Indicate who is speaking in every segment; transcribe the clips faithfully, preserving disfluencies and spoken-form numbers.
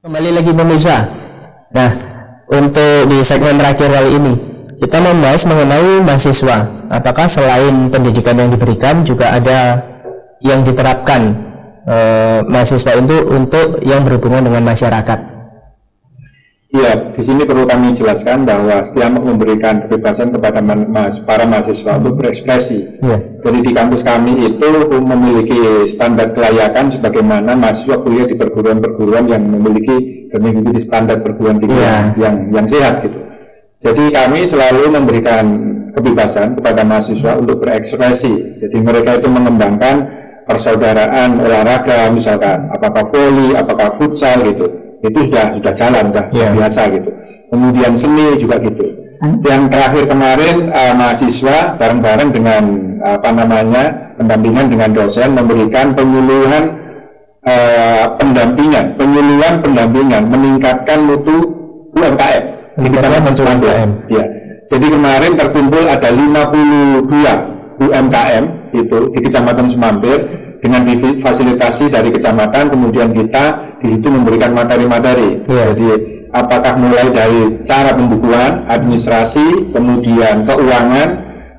Speaker 1: Kembali lagi pemirsa. Nah, untuk di segmen terakhir kali ini kita membahas mengenai mahasiswa. Apakah selain pendidikan yang diberikan juga ada yang diterapkan eh, mahasiswa itu untuk yang berhubungan dengan masyarakat?
Speaker 2: Iya, di sini perlu kami jelaskan bahwa setiap memberikan kebebasan kepada ma para mahasiswa untuk berekspresi. Ya. Jadi di kampus kami itu memiliki standar kelayakan sebagaimana mahasiswa kuliah di perguruan-perguruan yang memiliki dan mengikuti standar perguruan tinggi ya. yang yang sehat gitu. Jadi kami selalu memberikan kebebasan kepada mahasiswa untuk berekspresi. Jadi mereka itu mengembangkan persaudaraan olahraga, misalkan apakah voli, apakah futsal gitu. Itu sudah sudah jalan, sudah yeah. biasa gitu. Kemudian seni juga gitu. Hmm? Yang terakhir kemarin uh, mahasiswa bareng-bareng dengan uh, apa namanya pendampingan dengan dosen memberikan penyuluhan uh, pendampingan, penyuluhan pendampingan meningkatkan mutu U M K M di Kecamatan Sumandir. Ya. Jadi kemarin terkumpul ada lima puluh dua U M K M itu di Kecamatan Sumandir dengan difasilitasi dari kecamatan, kemudian kita di situ memberikan materi-materi. Yeah. Jadi apakah mulai dari cara pembukuan, administrasi, kemudian keuangan,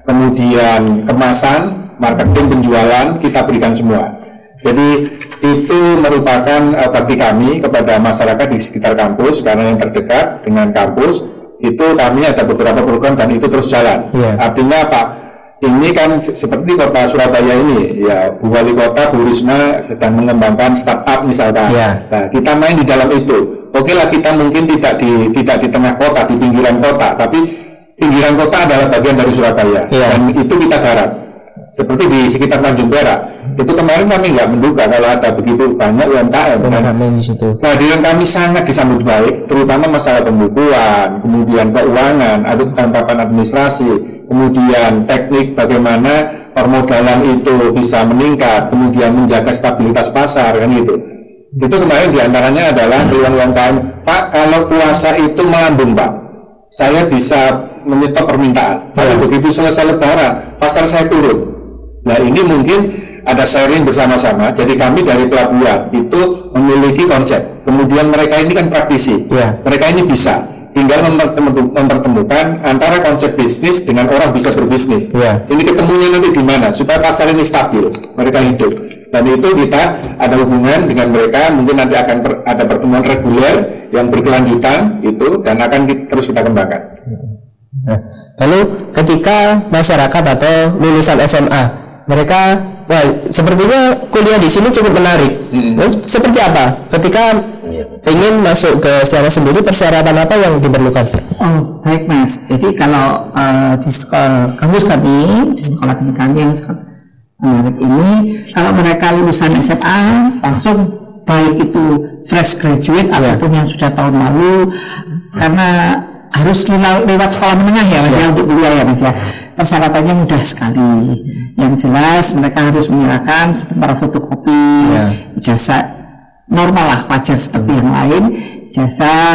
Speaker 2: kemudian kemasan, marketing, penjualan, kita berikan semua. Jadi itu merupakan uh, bagi kami kepada masyarakat di sekitar kampus, karena yang terdekat dengan kampus itu kami ada beberapa program dan itu terus jalan. Yeah. Artinya Pak, ini kan seperti kota Surabaya ini, ya Bu Wali Kota, Bu Risma sedang mengembangkan startup misalkan. Ya. Nah, kita main di dalam itu. Oke lah, kita mungkin tidak di tidak di tengah kota, di pinggiran kota, tapi pinggiran kota adalah bagian dari Surabaya. Ya. Dan itu kita garap. Seperti di sekitar Tanjung Perak. Itu kemarin kami nggak menduga kalau ada begitu banyak U M K M. Kehadiran kami sangat disambut baik, terutama masalah pembukuan, kemudian keuangan, ada tangkapan administrasi, kemudian teknik bagaimana permodalan itu bisa meningkat, kemudian menjaga stabilitas pasar, kan gitu. Itu kemarin diantaranya adalah keluhan U M K M, Pak, kalau puasa itu melambung Pak, saya bisa menyetop permintaan. Kalau begitu selesai lebaran, pasar saya turun. Nah ini mungkin ada sharing bersama-sama. Jadi kami dari pelabuhan itu memiliki konsep. Kemudian mereka ini kan praktisi. Ya. Mereka ini bisa. Tinggal mempertemukan antara konsep bisnis dengan orang bisa berbisnis. Ya. Ini ketemunya nanti di mana supaya pasar ini stabil, mereka hidup. Dan itu kita ada hubungan dengan mereka. Mungkin nanti akan per, ada pertemuan reguler yang berkelanjutan itu dan akan kita, terus kita kembangkan.
Speaker 1: Nah, lalu ketika masyarakat atau lulusan S M A mereka, wah sepertinya kuliah di sini cukup menarik. Hmm. Seperti apa? Ketika ingin masuk ke secara sendiri, persyaratan apa yang diperlukan?
Speaker 3: Oh baik Mas. Jadi kalau uh, di sekolah kampus kami, di sekolah tinggi kami yang sangat menarik ini, kalau mereka lulusan S M A langsung baik itu fresh graduate yeah. ataupun yang sudah tahun lalu, karena harus lewat sekolah menengah ya Mas ya, ya untuk kuliah ya Mas ya. Persyaratannya mudah sekali. Yang jelas mereka harus menyerahkan sebentar fotokopi ya. Ijazah normal lah, wajar seperti yang lain. Ijazah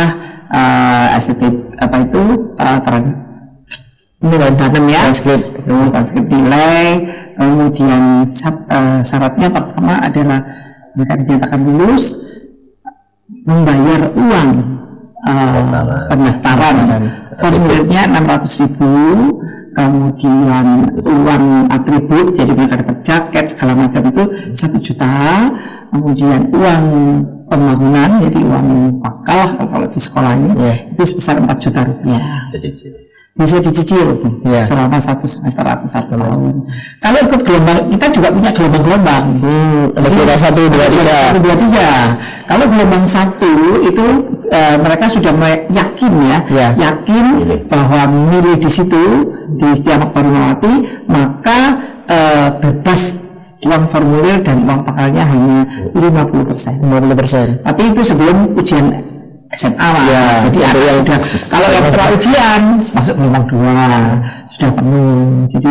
Speaker 3: uh, S T apa itu uh, nilai danem ya, transkrip itu transkrip nilai. Kemudian uh, syaratnya pertama adalah mereka dinyatakan lulus, membayar uang uh, pendaftaran. Formulirnya enam ratus ribu, kemudian uang atribut, jadi mereka dapat jaket segala macam itu satu juta, kemudian uang pembangunan, jadi uang pakal kalau di sekolah ini yeah. itu sebesar empat juta rupiah. Bisa dicicil yeah. selama satu semester atau satu tahun. Kalau ikut gelombang, kita juga punya gelombang-gelombang. Hmm, jadi satu, dua, tiga. Satu, dua, tiga. Kalau gelombang satu itu uh, mereka sudah yakin ya, yeah. yakin bahwa milih di situ di Setiamak Barunawati, maka uh, bebas uang formulir dan uang pakalnya hanya lima puluh persen. lima puluh persen. Tapi itu sebelum ujian S M A lah, ya, jadi ada yang sudah, kalau yang setelah ujian masuk gelombang dua sudah penuh. Jadi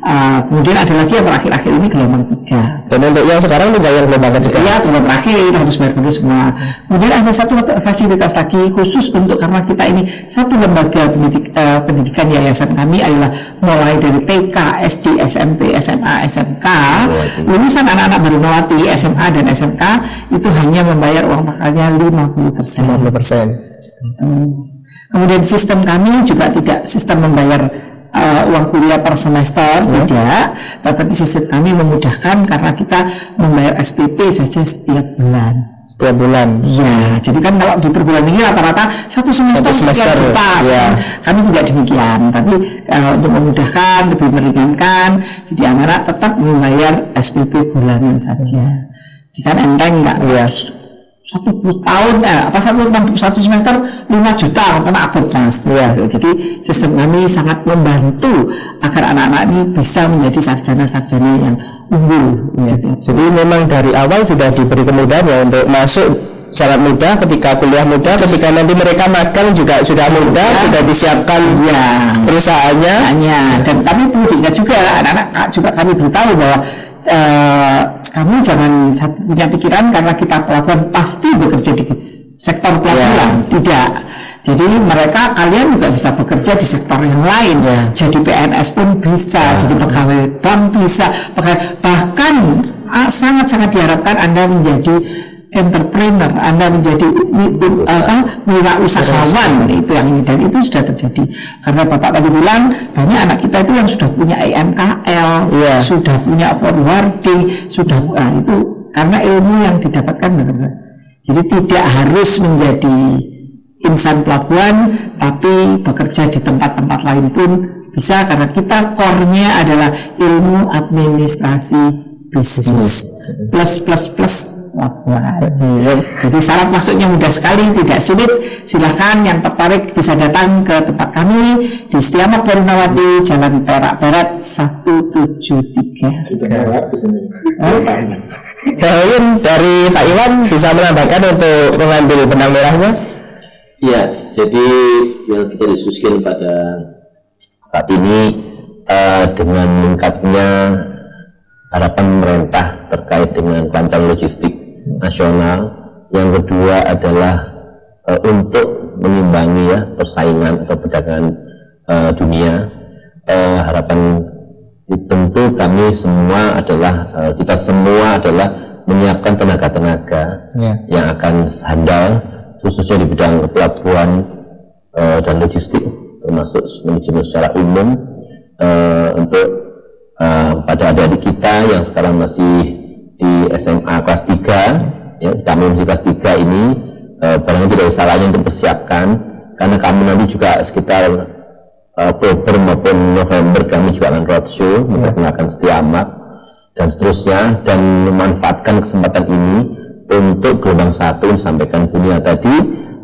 Speaker 3: Uh, kemudian ada lagi yang terakhir-akhir ini gelombang tiga.
Speaker 1: Dan untuk yang sekarang tinggal yang gelombang ketiga.
Speaker 3: Ya, gelombang terakhir harus bayar dulu semua. Kemudian ada satu fasilitas lagi khusus untuk karena kita ini satu lembaga pendidik, uh, pendidikan yayasan kami adalah mulai dari T K, S D, S M P, S M A, S M K. Lulusan anak-anak baru melewati S M A dan S M K itu hanya membayar uang makalnya lima puluh persen.
Speaker 1: lima puluh persen.
Speaker 3: Hmm. Kemudian sistem kami juga tidak sistem membayar uh, uang kuliah per semester, hmm. tidak, tetapi sistem kami memudahkan karena kita membayar S P P saja setiap bulan.
Speaker 1: Setiap bulan.
Speaker 3: Ya, jadi kan kalau di per bulan ini rata-rata satu semester sekian juta. Ya. Kami tidak demikian, tapi uh, untuk memudahkan, lebih meringankan, jadi anak-anak tetap membayar S P P bulanan saja. Jadi kan enteng enggak? Ya. Satu tahun, eh, apa satu, satu semester lima juta karena abot mas. Ya. Jadi sistem kami sangat membantu agar anak-anak ini bisa menjadi sarjana-sarjana yang unggul.
Speaker 1: Ya. Jadi memang dari awal sudah diberi kemudahan ya untuk masuk sangat mudah, ketika kuliah mudah, ketika nanti mereka magang juga sudah mudah, ya. Sudah disiapkan ya perusahaannya. Hanya.
Speaker 3: Dan kami perlu diingat juga anak-anak juga kami beritahu bahwa Uh, kamu jangan punya pikiran karena kita pelabuhan pasti bekerja di sektor pelabuhan, yeah. Tidak. Jadi mereka kalian juga bisa bekerja di sektor yang lain, yeah. Jadi P N S pun bisa, yeah. Jadi pegawai bank bisa, bahkan sangat-sangat diharapkan Anda menjadi entrepreneur, Anda menjadi uh, wirausahawan, itu yang ini, dan itu sudah terjadi karena Bapak tadi bilang banyak anak kita itu yang sudah punya I M K L, yeah. Sudah punya forwarding, sudah uh, itu karena ilmu yang didapatkan benar-benar. Jadi tidak harus menjadi insan pelabuhan, tapi bekerja di tempat-tempat lain pun bisa karena kita core-nya adalah ilmu administrasi bisnis plus plus plus. Wah, jadi syarat masuknya mudah sekali, tidak sulit. Silakan yang tertarik bisa datang ke tempat kami di Setiamak Barunawati, Jalan Perak Barat seratus tujuh puluh tiga.
Speaker 1: Mungkin dari Pak Iwan bisa menambahkan untuk mengambil benang merahnya.
Speaker 4: Ya, jadi yang kita diskusikan pada saat ini uh, dengan meningkatnya harapan pemerintah terkait dengan kelancaran logistik nasional, yang kedua adalah e, untuk mengimbangi ya persaingan atau perdagangan e, dunia. E, harapan tentu kami semua adalah e, kita semua adalah menyiapkan tenaga-tenaga yeah. yang akan handal khususnya di bidang pelabuhan e, dan logistik termasuk manajemen secara umum e, untuk e, pada adik-adik kita yang sekarang masih di S M A kelas tiga, ya, kami masih kelas tiga ini e, barangkali tidak ada salahnya untuk persiapkan karena kami nanti juga sekitar e, Oktober maupun November kami juga akan roadshow memperkenalkan Setiamak dan seterusnya, dan memanfaatkan kesempatan ini untuk gelombang satu yang disampaikan Bunia tadi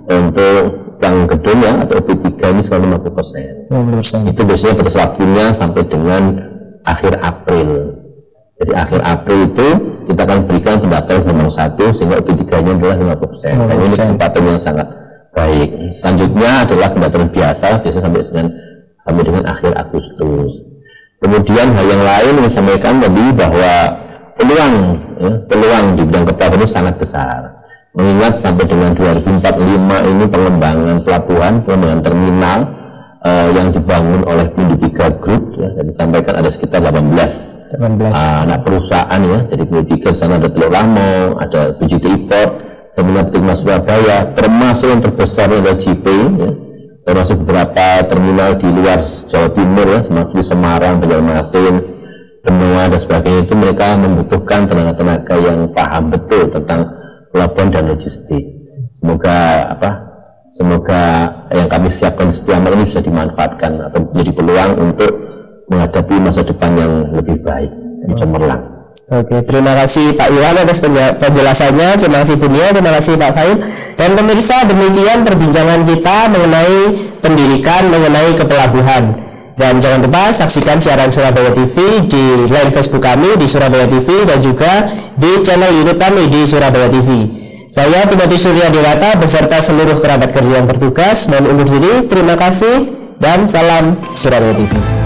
Speaker 4: untuk yang gedung ya atau O P tiga ini sekitar lima puluh persen. Itu biasanya batas waktunya sampai dengan akhir April. Jadi akhir April itu kita akan berikan pendaftaran gelombang satu sehingga O P tiga nya adalah lima puluh persen. Dan ini kesempatan yang sangat baik. Selanjutnya adalah pendaftaran biasa, biasa sampai dengan sampai dengan akhir Agustus. Kemudian hal yang lain yang saya sampaikan tadi bahwa peluang ya, peluang di bidang kepelabuhan itu sangat besar. Mengingat sampai dengan dua ribu empat puluh lima ini pengembangan pelabuhan, pengembangan terminal uh, yang dibangun oleh Pindika Group ya, dan disampaikan ada sekitar delapan belas Uh, anak perusahaan ya, jadi kemudian sana ada Teluk Lamo, ada B J T Import, terminal Timnas Surabaya, termasuk yang terbesar adalah J P ya, termasuk beberapa terminal di luar Jawa Timur ya, seperti Semarang, Banjarmasin, Benoa dan sebagainya. Itu mereka membutuhkan tenaga-tenaga yang paham betul tentang pelabuhan dan logistik. Semoga apa? Semoga yang kami siapkan di Setiamak ini bisa dimanfaatkan atau menjadi peluang untuk menghadapi masa depan yang lebih baik dan cemerlang.
Speaker 1: Oke, terima kasih Pak Iwan atas penjelasannya, terima kasih Bunia, terima kasih Pak Faid. Dan pemirsa, demikian perbincangan kita mengenai pendidikan, mengenai kepelabuhan. Dan jangan lupa saksikan siaran Surabaya T V di line Facebook kami di Surabaya T V dan juga di channel YouTube kami di Surabaya T V. Saya Timothy Surya Dewata beserta seluruh kerabat kerja yang bertugas mohon undur diri. Terima kasih dan salam Surabaya T V.